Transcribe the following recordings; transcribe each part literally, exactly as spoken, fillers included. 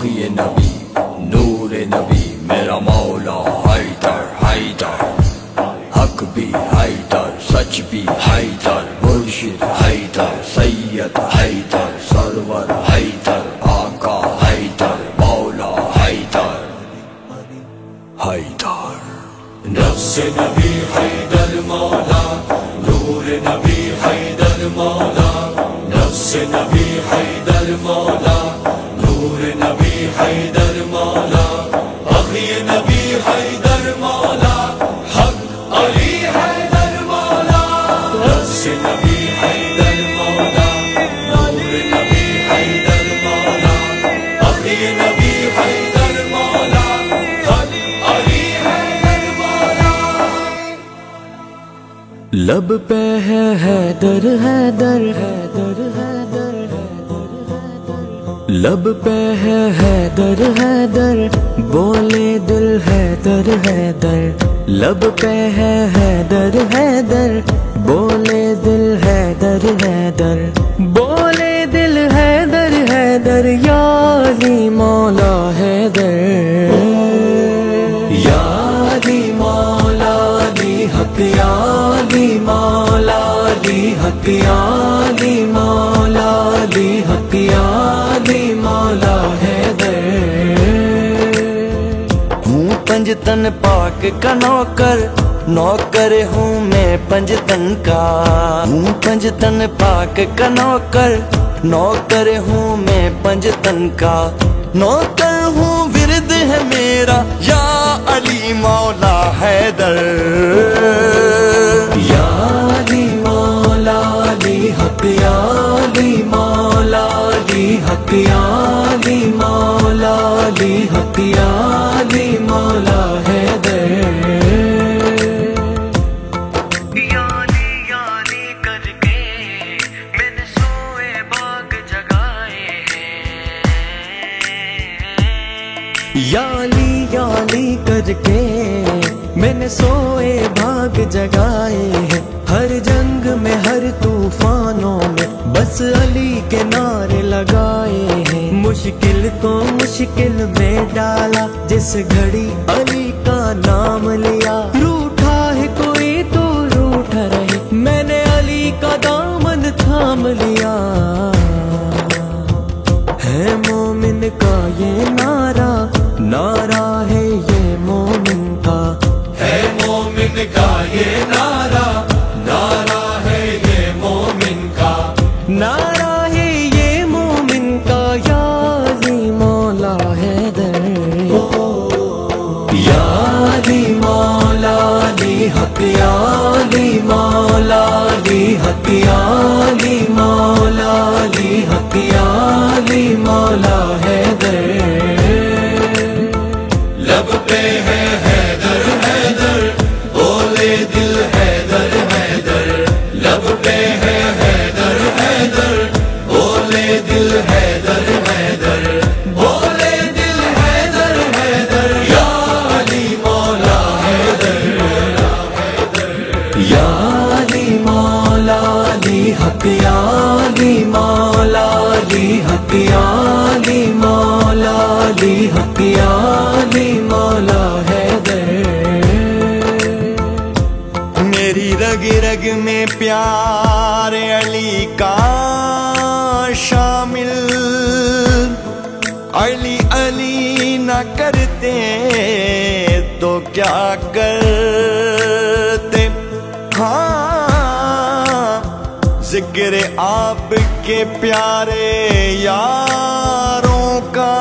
آخی نبی نور نبی میرا مولا حیدر حیدر، حق بھی حیدر سچ بھی حیدر، مرشد حیدر سید حیدر سرور حیدر آقا حیدر مولا حیدر حیدر نفس نبی حیدر مولا، نور نبی حیدر مولا، نفس نبی حیدر مولا، نور نبی حیدر مولا، اخی نبی حیدر مولا، حق علی حیدر مولا، نفس نبی حیدر مولا، نور نبی حیدر مولا، اخی نبی حیدر مولا، حق علی حیدر مولا۔ لب پہ ہے حیدر حیدر حیدر حیدر، لب پہ ہے حیدر حیدر، بولے دل حیدر حیدر، لب پہ ہے حیدر حیدر، بولے دل حیدر حیدر، بولے دل حیدر حیدر، یا علی مولا حیدر، یا علی مولا علی حق، یا علی مولا علی حق، یا علی مولا علی حق، یا علی مولا حیدر۔ ہوں پنجتن پاک کا نوکر، نوکر ہوں میں پنجتن کا، ہوں پنجتن پاک کا نوکر، نوکر ہوں میں پنجتن کا، نوکر ہوں ورد ہے میرا یا علی مولا حیدر، یا علی مولا علی حق، یا علی مولا علی حق، یا علی مولا علی حق، یا علی مولا حیدر۔ یا علی یا علی کر کے میں نے سوئے باغ جگائے ہیں، یا علی یا علی کر کے میں نے سوئے بھاگ جگائے ہیں، ہر جنگ میں ہر طوفانوں میں بس علی کے نعرے لگائے ہیں، مشکل کو مشکل میں ڈالا جس گھڑی علی کا نام لیا، روٹھا ہے کوئی تو روٹھا رہے میں نے علی کا دامن تھام لیا، ہے مومن کا یہ نعرہ، نعرہ ہے یہ مومن کا، ہے مومن کا یہ نعرہ، نعرہ ہے یہ مومن کا، نعرہ ہے یہ مومن کا، یا علی مولا حیدر، یا علی مولا علی حق، یا علی مولا علی حق، یا علی مولا علی حق، یا علی مولا حیدر۔ لب پہ ہے حیدر حیدر، بولے دل حیدر حیدر، لب پہ ہے حیدر حیدر، بولے دل حیدر حیدر، بولے دل حیدر حیدر، یا علی مولا حیدر، یا علی مولا علی حق، یا علی مولا علی حق، یا علی مولا علی حق، یا علی مولا حیدر۔ میری رگ رگ میں پیار علی کا شامل، علی علی نہ کرتے تو کیا کرتے، ہاں ذکر آپ کے پیارے یاروں کا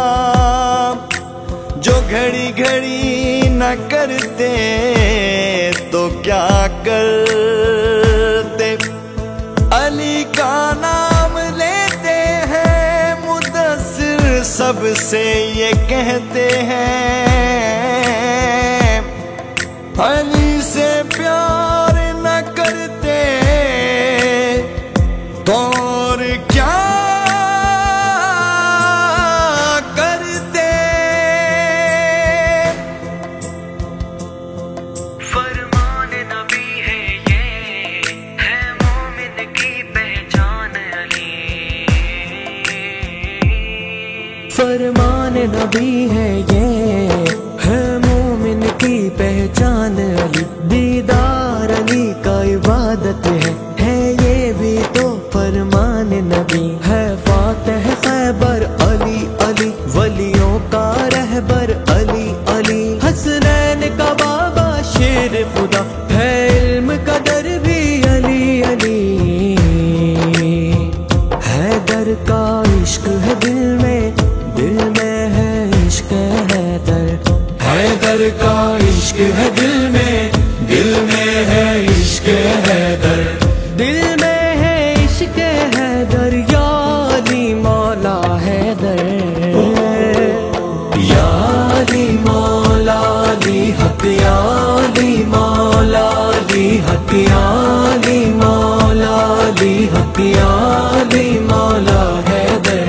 جو گھڑی گھڑی نہ کرتے تو کیا کرتے، علی کا نام لیتے ہیں مدثر سب سے یہ کہتے ہیں، علی سے پیار نہ کرتے تو اور کیا کرتے، فرمان نبی ہے یہ ہے مومن کی پہچان علی، فرمان نبی ہے یہ ہے مومن کی پہچان علی، دیدار علی کا عبادت ہے ہے یہ بھی تو فرمان نبی ہے، فاتح خیبر علی علی، ولیوں کا رہبر علی علی، حسنین کا بابا شیر خدا ہے، علم قدر بھی علی علی، حیدر کا عشق ہے دل میں، دل میں ہے عشق حیدر، حیدر کا عشق ہے دل میں، دل میں ہے عشق حیدر، دل میں ہے عشق حیدر، یا علی مولا حیدر، یا علی مولا علی حق، یا علی مولا علی حق، یا علی مولا علی حق، یا علی مولا حیدر،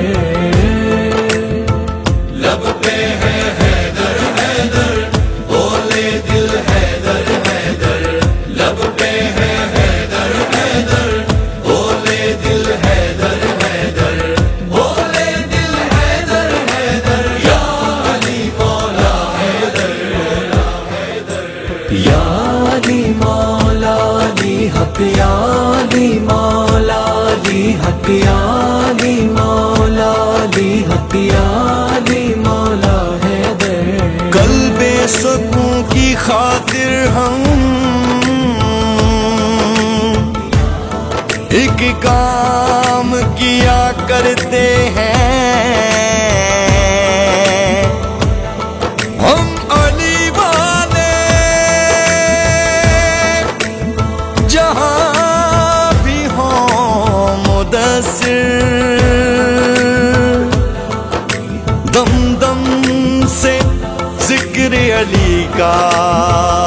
لب پہ ہے حیدر حیدر، بولے دل حیدر حیدر، لب پہ ہے حیدر حیدر، بولے دل حیدر حیدر، بولے دل حیدر حیدر، یا علی مولا حیدر، یا علی مولا علی حق، یا علی مولا علی حق، یا علی مولا علی حق، یا علی مولا حیدر، قلب سکون کی خاطر ہم ایک کام کیا کرتے ہیں، ہم علی والے جہاں بھی ہوں مدثر، دم دم سے ذکر علی کا